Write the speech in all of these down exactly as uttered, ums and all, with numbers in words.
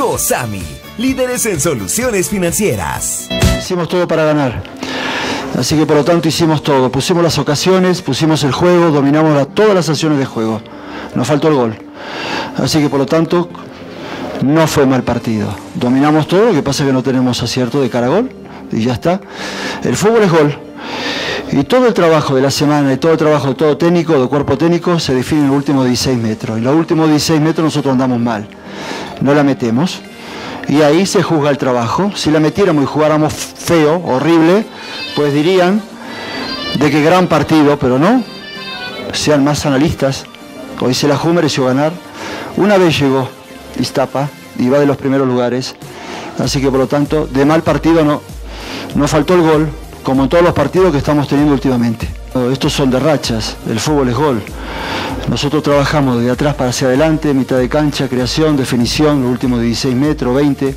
COSAMI, líderes en soluciones financieras. Hicimos todo para ganar. Así que por lo tanto hicimos todo. Pusimos las ocasiones, pusimos el juego, dominamos la, todas las acciones de juego. Nos faltó el gol. Así que por lo tanto no fue mal partido. Dominamos todo, lo que pasa es que no tenemos acierto de cara a gol. Y ya está. El fútbol es gol. Y todo el trabajo de la semana, y todo el trabajo de todo técnico, de cuerpo técnico, se define en los últimos dieciséis metros. Y los últimos dieciséis metros nosotros andamos mal. No la metemos. Y ahí se juzga el trabajo. Si la metiéramos y jugáramos feo, horrible, pues dirían de que gran partido, pero no. Sean más analistas. Hoy Xelajú mereció ganar. Una vez llegó Iztapa y va de los primeros lugares. Así que por lo tanto, de mal partido no. Nos faltó el gol, como en todos los partidos que estamos teniendo últimamente. Estos son de rachas, el fútbol es gol. Nosotros trabajamos de atrás para hacia adelante, mitad de cancha, creación, definición, los últimos dieciséis metros, veinte.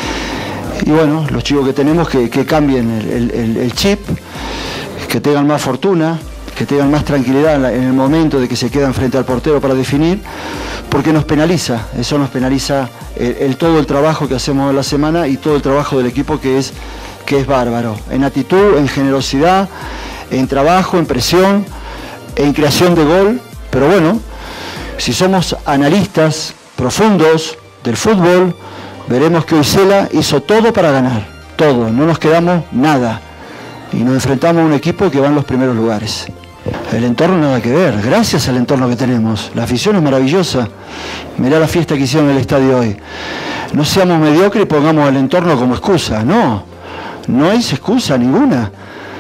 Y bueno, los chicos que tenemos que, que cambien el, el, el chip, que tengan más fortuna, que tengan más tranquilidad en, la, en el momento de que se quedan frente al portero para definir, porque nos penaliza, eso nos penaliza el, el, todo el trabajo que hacemos en la semana y todo el trabajo del equipo que es, que es bárbaro, en actitud, en generosidad, en trabajo, en presión, en creación de gol. Pero bueno, si somos analistas profundos del fútbol, veremos que hoy Xela hizo todo para ganar, todo, no nos quedamos nada. Y nos enfrentamos a un equipo que va en los primeros lugares. El entorno nada que ver, gracias al entorno que tenemos. La afición es maravillosa. Mirá la fiesta que hicieron en el estadio hoy. No seamos mediocres y pongamos el entorno como excusa, no. No es excusa ninguna.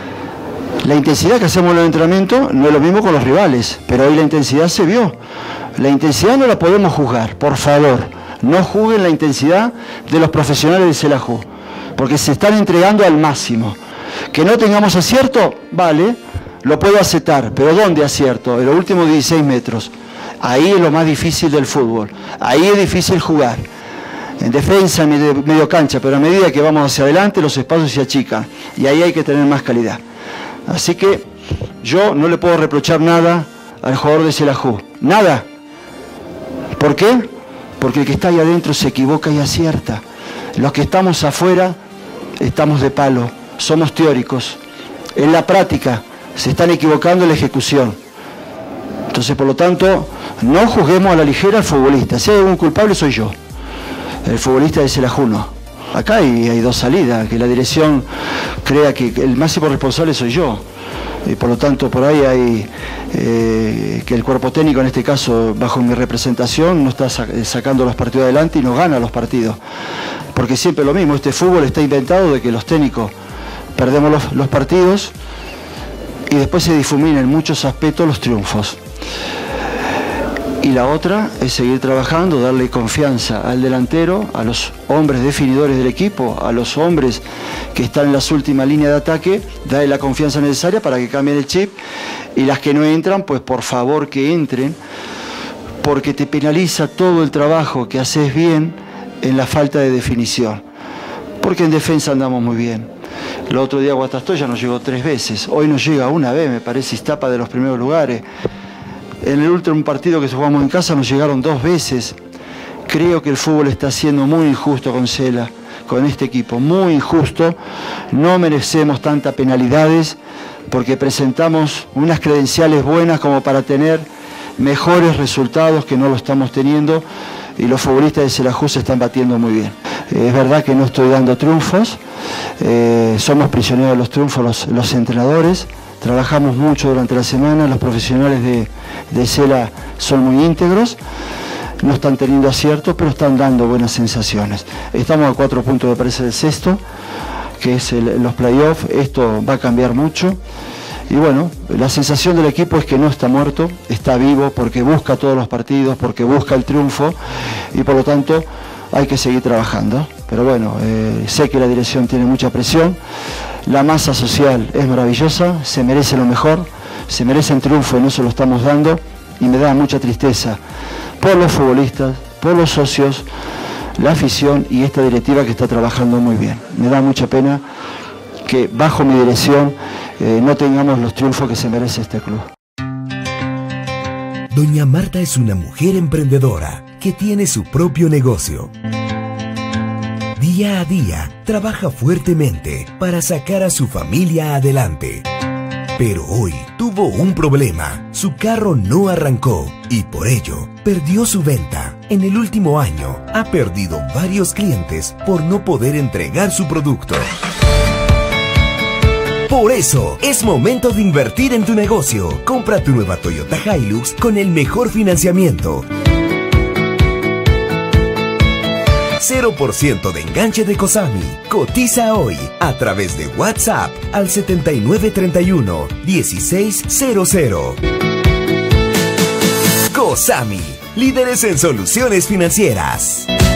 La intensidad que hacemos en el entrenamiento no es lo mismo con los rivales, pero hoy la intensidad se vio. La intensidad no la podemos juzgar, por favor. No juzguen la intensidad de los profesionales de Xelajú, porque se están entregando al máximo. Que no tengamos acierto, vale, lo puedo aceptar, pero ¿dónde acierto? En los últimos dieciséis metros. Ahí es lo más difícil del fútbol, ahí es difícil jugar. En defensa, en medio, medio cancha, pero a medida que vamos hacia adelante los espacios se achican y ahí hay que tener más calidad. Así que yo no le puedo reprochar nada al jugador de Xelajú, nada. ¿Por qué? Porque el que está ahí adentro se equivoca y acierta. Los que estamos afuera estamos de palo, somos teóricos. En la práctica se están equivocando en la ejecución. Entonces, por lo tanto, no juzguemos a la ligera al futbolista. Si hay algún culpable soy yo, el futbolista de Xelajú no. Acá hay, hay dos salidas, que la dirección crea que el máximo responsable soy yo. Y por lo tanto, por ahí hay eh, que el cuerpo técnico, en este caso, bajo mi representación, no está sacando los partidos adelante y no gana los partidos. Porque siempre lo mismo, este fútbol está inventado de que los técnicos perdemos los, los partidos y después se difuminan en muchos aspectos los triunfos. Y la otra es seguir trabajando, darle confianza al delantero, a los hombres definidores del equipo, a los hombres que están en las últimas líneas de ataque, darle la confianza necesaria para que cambien el chip, y las que no entran, pues por favor que entren, porque te penaliza todo el trabajo que haces bien en la falta de definición. Porque en defensa andamos muy bien. El otro día Guatastoya nos llegó tres veces, hoy nos llega una vez, me parece, Iztapa de los primeros lugares. En el último partido que jugamos en casa nos llegaron dos veces. Creo que el fútbol está siendo muy injusto con Xela, con este equipo, muy injusto. No merecemos tantas penalidades porque presentamos unas credenciales buenas como para tener mejores resultados que no lo estamos teniendo, y los futbolistas de Xelajú se están batiendo muy bien. Es verdad que no estoy dando triunfos, eh, somos prisioneros de los triunfos los, los entrenadores. Trabajamos mucho durante la semana, los profesionales de, de Xela son muy íntegros, no están teniendo aciertos, pero están dando buenas sensaciones. Estamos a cuatro puntos, me parece, del sexto, que es el, los playoffs. Esto va a cambiar mucho. Y bueno, la sensación del equipo es que no está muerto, está vivo, porque busca todos los partidos, porque busca el triunfo, y por lo tanto hay que seguir trabajando. Pero bueno, eh, sé que la dirección tiene mucha presión. La masa social es maravillosa, se merece lo mejor, se merecen triunfo y no se lo estamos dando, y me da mucha tristeza por los futbolistas, por los socios, la afición y esta directiva que está trabajando muy bien. Me da mucha pena que bajo mi dirección eh, no tengamos los triunfos que se merece este club. Doña Marta es una mujer emprendedora que tiene su propio negocio. Día a día, trabaja fuertemente para sacar a su familia adelante. Pero hoy tuvo un problema. Su carro no arrancó y por ello perdió su venta. En el último año ha perdido varios clientes por no poder entregar su producto. Por eso, es momento de invertir en tu negocio. Compra tu nueva Toyota Hilux con el mejor financiamiento. cero por ciento de enganche de Cosami. Cotiza hoy a través de WhatsApp al setenta y nueve treinta y uno dieciséis cero cero. Cosami, líderes en soluciones financieras.